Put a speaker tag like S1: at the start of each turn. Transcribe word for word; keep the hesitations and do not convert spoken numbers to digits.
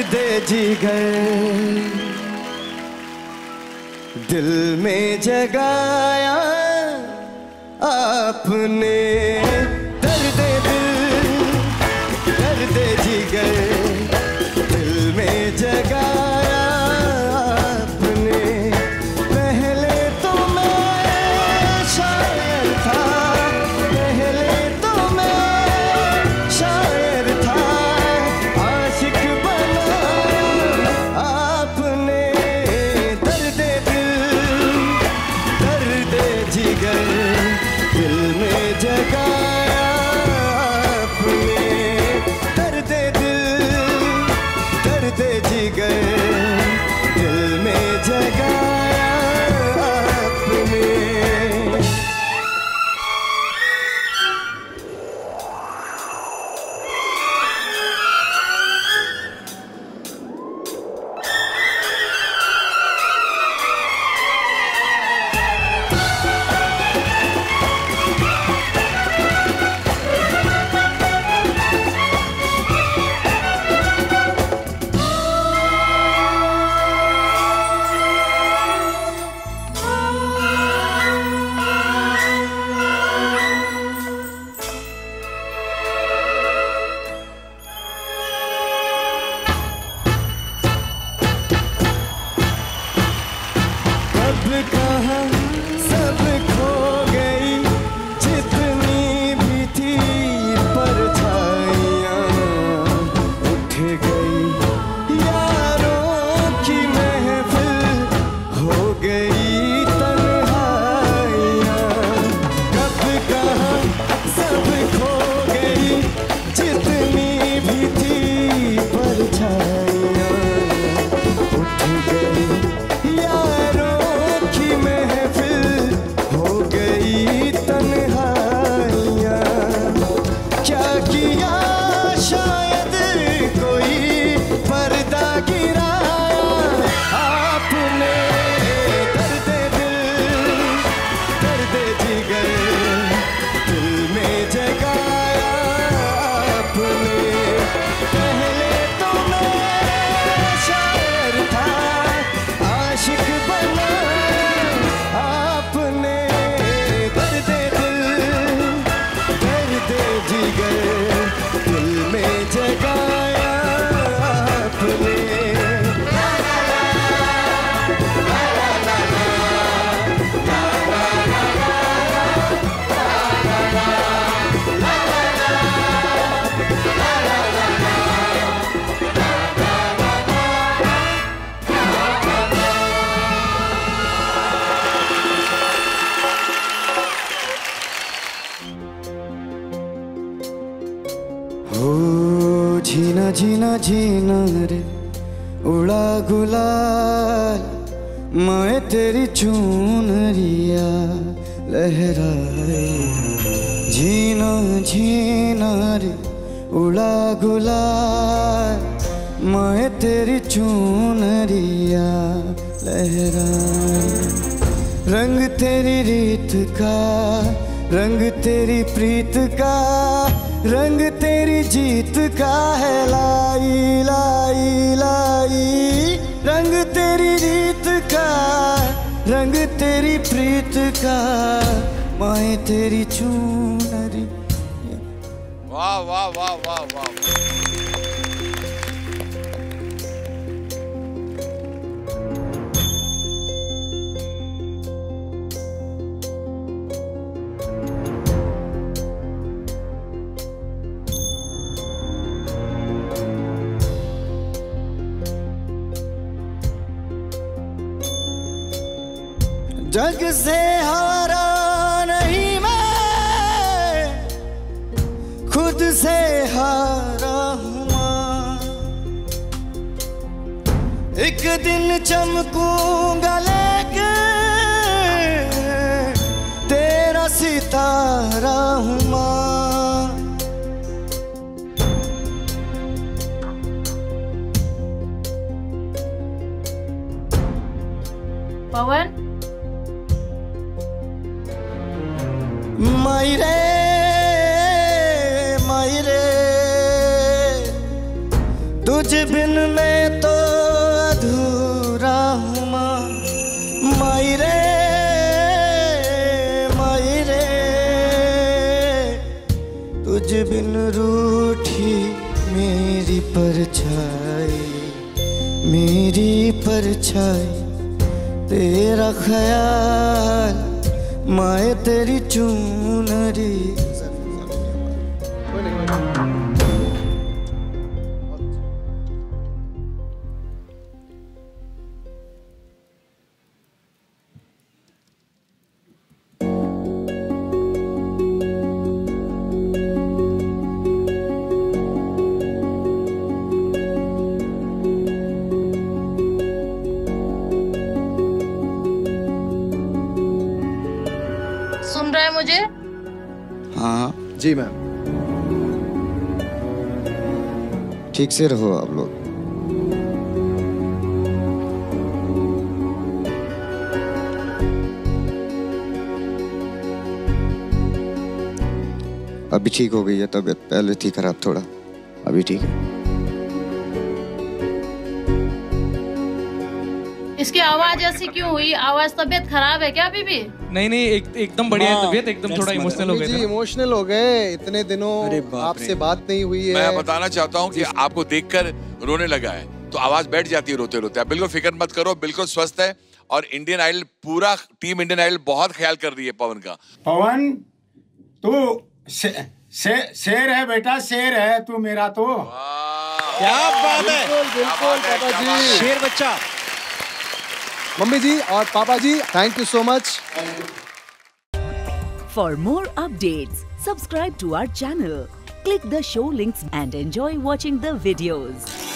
S1: दे जिगर दिल में जगाया आपने, दर्द दिल दर्द जिगर दिल में जगाया आपने। पहले तो मैं शायर था, पहले तो मैं शायर था, आशिक बनाया आपने। दर्द दिल दर्द जिगर दिल में जगाया आपने, दर्द दिल दर्द जिगर दिल में जगाया आपने। कब कहाँ सब खो गई जितनी भी थी परछाइयाँ, उठ गई यारों की महफिल, हो गई तन्हाइयाँ। कब कहाँ सब खो गई जितनी भी थी परछाइयाँ, उठ गई हो जीना जीना जीना रे उड़ा गुलाल, मैं तेरी चुनरिया लहराए। जीना जीना रे उड़ा गुलाल, मैं तेरी चुनरिया लहराए। रंग तेरी रीत का, रंग तेरी प्रीत का, रंग तेरी जीत का है लाई लाई लाई। रंग तेरी रीत का, रंग तेरी प्रीत का, मैं तेरी चुनरी।
S2: वाह वाह वाह वाह वाह।
S1: जग से हारा नहीं मैं, खुद से हारा हूँ माँ। एक दिन चमकूंगा लेके तेरा सितारा हूँ माँ।
S3: पवन
S1: मायरे मायरे तुझ बिन मैं माई रे माई रे, तुझ बिन रूठी मेरी परछाई, मेरी परछाई, तेरा ख्याल माए तेरी चूनरी।
S3: सुन रहे हैं मुझे?
S1: हाँ
S4: जी मैम।
S1: ठीक से रहो आप लोग। अभी ठीक हो गई है तबीयत, पहले थी खराब थोड़ा, अभी ठीक है।
S3: इसकी आवाज ऐसी क्यों हुई? आवाज तबीयत खराब है क्या अभी भी?
S5: नहीं नहीं एक, एकदम बढ़िया है तबीयत, एकदम थोड़ा इमोशनल हो गए थे।
S4: इमोशनल हो गए, इतने दिनों आपसे बात नहीं हुई है।
S2: मैं बताना चाहता हूँ कि आपको देखकर रोने लगा है, तो आवाज बैठ जाती है रोते रोते। आप बिल्कुल फिक्र मत करो, बिल्कुल स्वस्थ है। और इंडियन आइडल, पूरा टीम इंडियन आइडल बहुत ख्याल कर रही है पवन का।
S6: पवन तू से, से, शेर है बेटा, शेर है तू मेरा तो।
S4: क्या बात है, बिल्कुल बिल्कुल पापा जी, शेर बच्चा। मम्मी जी और पापा जी, thank you so much.
S7: For more updates, subscribe to our channel, click the show links and enjoy watching the videos.